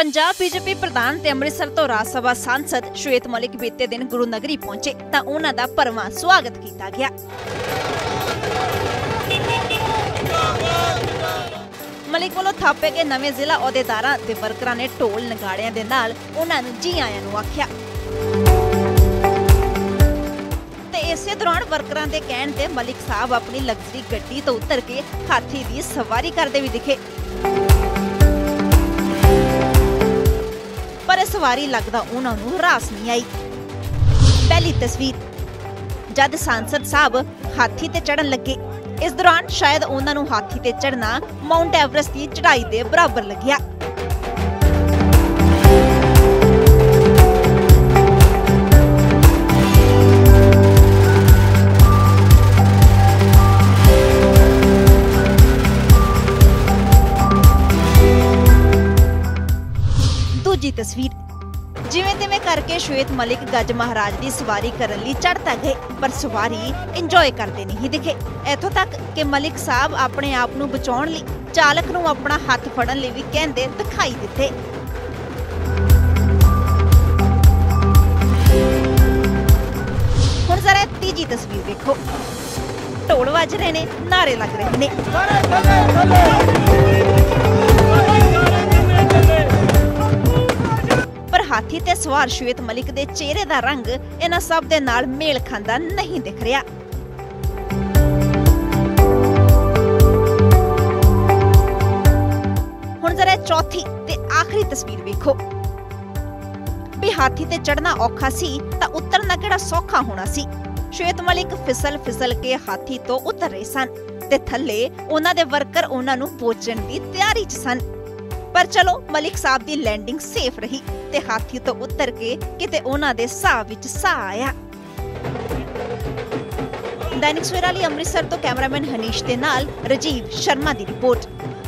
Punjab BJP प्रधान ते अमृतसर तो राज सभा सांसद श्वेत मलिक बीते दिन गुरु नगरी पहुंचे तां उन्हां दा भरवां स्वागत किया गया। मलिक वालों थापे गए नवे जिला अहुदेदारां ते वर्करां ने ढोल नगाड़ियां दे नाल उन्हां नूं जी आयां नूं आख्या ते इसे दौरान वर्करां दे कहण ते मलिक साहब अपनी लग्जरी गड्डी तो उतर के हाथी दी सवारी करदे भी दिखे। पर सवारी लगदा उन्हां नूं रास नहीं आई। पहली तस्वीर जद सांसद साहब हाथी ते चढ़न लगे। इस दौरान शायद उन्हां नूं हाथी ते चढ़ना माउंट एवरेस्ट की चढ़ाई दे बराबर लग्या। दूजी तस्वीर जिवें तिवें करके श्वेत मलिक गज महाराज की सवारी करन लई चढ़ता गए पर सवारी इंजॉय करते नहीं दिखे। इथों तक कि मलिक साहब अपने आप नूं बचाउण लई चालक नूं अपना हथ फड़न लई भी कहंदे दिखाई दिते। हुण जरा तीजी तस्वीर देखो। ढोल वज रहे ने, नारे लग रहे ने। हाथी ते सवार श्वेत मलिक दे चेहरे दा रंग इन्हां सब दे नाल मेल खांदा नहीं दिख रहा। हुण जरा चौथी ते आखिरी तस्वीर वेखो। भी हाथी ते चढ़ना औखा सी तां उतरना किहड़ा सौखा होना सी। श्वेत मलिक फिसल फिसल के हाथी तो उतर रहे सन ते थल्ले उन्हां दे वर्कर उन्हां नूं पोचण दी तैयारी च सन। पर चलो मलिक साहब की लैंडिंग सेफ रही ते हाथी तो उतर के किते उन्हां दे साह विच साह आया। दैनिक सवेरा ਲਈ अमृतसर तो कैमरामैन हनीश दे नाल राजीव शर्मा दी रिपोर्ट।